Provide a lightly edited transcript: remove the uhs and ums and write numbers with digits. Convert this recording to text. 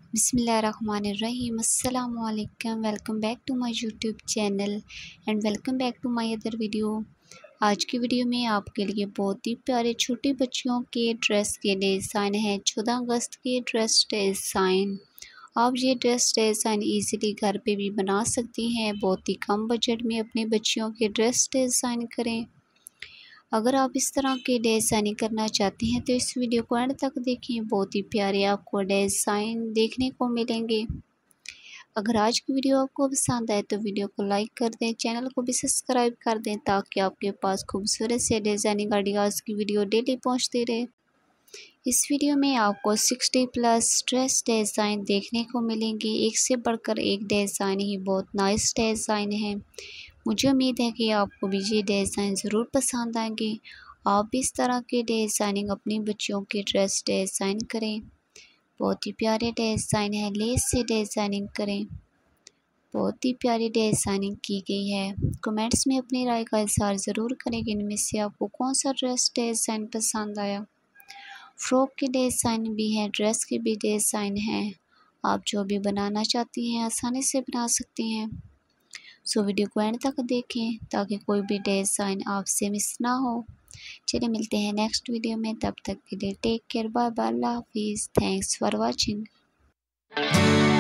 बिस्मिल्लाहिर्रहमानिर्रहीम अस्सलामु अलैकुम। Welcome back to my YouTube channel and welcome back to my other video. आज की वीडियो में आपके लिए बहुत ही प्यारे छोटे बच्चों के ड्रेस के डिज़ाइन है। 14 अगस्त के ड्रेस डिज़ाइन। आप ये ड्रेस डिज़ाइन इजीली घर पे भी बना सकती हैं। बहुत ही कम बजट में अपने बच्चियों के ड्रेस डिज़ाइन करें। अगर आप इस तरह के डिज़ाइनिंग करना चाहते हैं तो इस वीडियो को एंड तक देखें। बहुत ही प्यारे आपको डिज़ाइन देखने को मिलेंगे। अगर आज की वीडियो आपको पसंद आए तो वीडियो को लाइक कर दें, चैनल को भी सब्सक्राइब कर दें ताकि आपके पास खूबसूरत से डिज़ाइनिंग आइडियाज़ की वीडियो डेली पहुंचती रहे। इस वीडियो में आपको 60+ ड्रेस डिज़ाइन देखने को मिलेंगे। एक से बढ़कर एक डिज़ाइन ही बहुत नाइस डिज़ाइन है। मुझे उम्मीद है कि आपको भी ये डिज़ाइन ज़रूर पसंद आएंगे। आप इस तरह के डिज़ाइनिंग अपनी बच्चियों के ड्रेस डिज़ाइन करें। बहुत ही प्यारे डिज़ाइन है, लेस से डिज़ाइनिंग करें। बहुत ही प्यारी डिज़ाइनिंग की गई है। कमेंट्स में अपनी राय का इज़हार ज़रूर करें कि इनमें से आपको कौन सा ड्रेस डिज़ाइन पसंद आया। फ्रॉक के डिज़ाइन भी हैं, ड्रेस के भी डिज़ाइन हैं। आप जो भी बनाना चाहती हैं आसानी से बना सकती हैं। सो वीडियो को एंड तक देखें ताकि कोई भी डिज़ाइन आपसे मिस ना हो। चलिए मिलते हैं नेक्स्ट वीडियो में, तब तक के लिए टेक केयर, बाय बाय, अल्लाह हाफिज़। Thanks for watching.